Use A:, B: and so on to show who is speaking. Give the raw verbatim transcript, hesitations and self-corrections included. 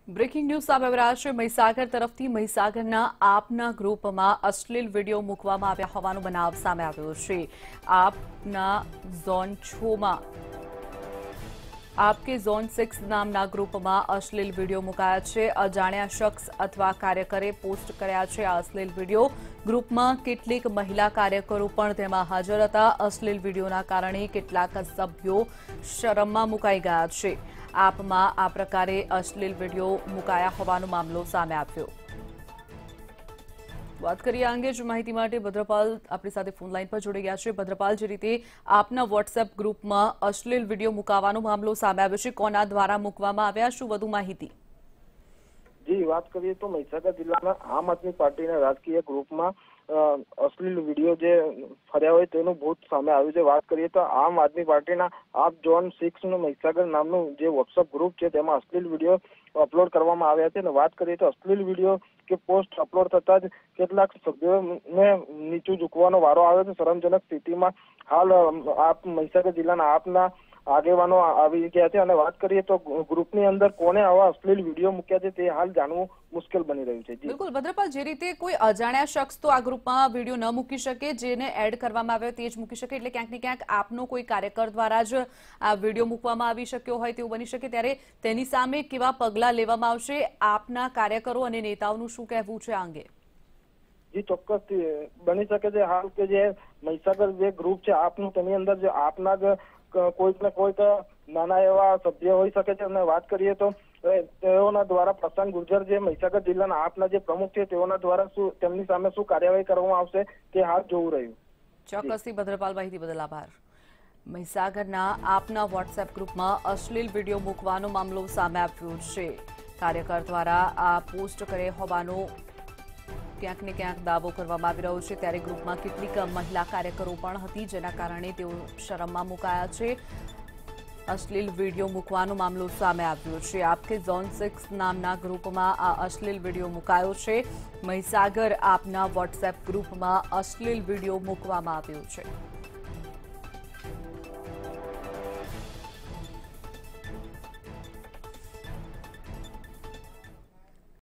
A: Breaking news સામે આવી રહ્યા છે મહીસાગર તરફથી મહીસાગરના આપના ગ્રુપમાં અશ્લીલ વિડીયો મૂકવામાં આવ્યા હોવાનો બનાવ સામે આવ્યો છે। આપના ઝોન છ માં આપકે ઝોન સિક્સ નામના ગ્રુપમાં અશ્લીલ વિડીયો મુકાયા છે। અજાણ્યા શખ્સ અથવા કાર્યકરે પોસ્ટ કર્યા છે આ અશ્લીલ વિડીયો। ગ્રુપમાં કેટલીક મહિલા કાર્યકરો પણ તેમાં હાજર હતા। અશ્લીલ વિડીયોના કારણે કેટલાક સભ્યો શરમમાં મુકાઈ ગયા છે। આપમાં આ પ્રકારે અશ્લીલ વિડીયો મુકાયા હોવાનો મામલો સામે આવ્યો। વાત કરીએ અંગે જ માહિતી માટે ભદ્રપાલ આપણી સાથે ફોન લાઈન પર જોડાઈ ગયા છે। ભદ્રપાલ, જે રીતે આપના વોટ્સએપ ગ્રુપમાં અશ્લીલ વિડીયો મુકાવાનો મામલો સામે આવ્યો છે, કોના દ્વારા મૂકવામાં આવ્યા, શું વધુ માહિતી?
B: જી, વાત કરીએ તો મહીસાગર જિલ્લાના આમ આદમી પાર્ટીના રાજકીય ગ્રુપમાં અશ્લીલ વિડીયો જે ફર્યા હોય તેનું ભૂત સામે આવ્યું છે। વાત કરીએ તો આમ આદમી પાર્ટીના આપ ઝોન સિક્સ નું મહીસાગર નામનું જે વોટ્સઅપ ગ્રુપ છે તેમાં અશ્લીલ વિડીયો અપલોડ કરવામાં આવ્યા છે। અને વાત કરીએ તો અશ્લીલ વિડીયો કે પોસ્ટ અપલોડ થતા જ કેટલાક સભ્યોને નીચું ઝૂકવાનો વારો આવ્યો છે। શરમજનક સ્થિતિમાં હાલ આપ મહીસાગર જિલ્લાના આપના આગેવાનો આવી ગયા છે। અને વાત કરીએ તો ગ્રુપની અંદર કોને આવા અશ્લીલ વિડીયો મૂક્યા છે તે હાલ જાણવું મુશ્કેલ બની રહ્યું છે।
A: બિલકુલ ભદ્રપાલ, જે રીતે કોઈ અજાણ્યા શખ્સ તો આ ગ્રુપમાં વિડીયો ન મૂકી શકે, જેને એડ કરવામાં આવ્યો તે જ મૂકી શકે, એટલે ક્યાંક ને ક્યાંક આપનો કોઈ કાર્યકર દ્વારા જ આ વિડીયો મૂકવામાં આવી શક્યો હોય તેવું બની શકે। ત્યારે તેની સામે કેવા પગલાં લેવામાં આવશે? આપના કાર્યકરો અને નેતાઓનું શું કહેવું છે આ અંગે?
B: જી, ચોક્કસ બની શકે છે હાલ કે જે મહીસાગર જે ગ્રુપ છે આપનું, તેની અંદર જે આપના જ કોઈક ને કોઈક નાના એવા સભ્ય હોઈ શકે છે। અને વાત કરીએ તો તેઓના દ્વારા પ્રશાંત ગુર્જર જે મહીસાગર જિલ્લાના આપના જે પ્રમુખ છે તેઓના દ્વારા શું તેમની સામે શું કાર્યવાહી કરવામાં આવશે તે હાલ જોવું રહ્યું।
A: ચોક્કસથી ભદ્રપાલ, માહિતી બદલ આભાર। મહીસાગરના આપના વોટ્સએપ ગ્રુપમાં અશ્લીલ વિડીયો મૂકવાનો મામલો સામે આવ્યો છે। કાર્યકર દ્વારા આ પોસ્ટ કરે હોવાનો ક્યાંક ને ક્યાંક દાવો કરવામાં આવી રહ્યો છે। ત્યારે ગ્રુપમાં કેટલીક મહિલા કાર્યકરો પણ હતી, જેના કારણે તેઓ શરમમાં મુકાયા છે। અશ્લીલ વિડીયો મૂકવાનો મામલો સામે આવ્યો છે। આપકે ઝોન સિક્સ નામના ગ્રુપમાં આ અશ્લીલ વિડીયો મુકાયો છે। મહીસાગર આપના વોટ્સએપ ગ્રુપમાં અશ્લીલ વિડીયો મૂકવામાં આવ્યો છે।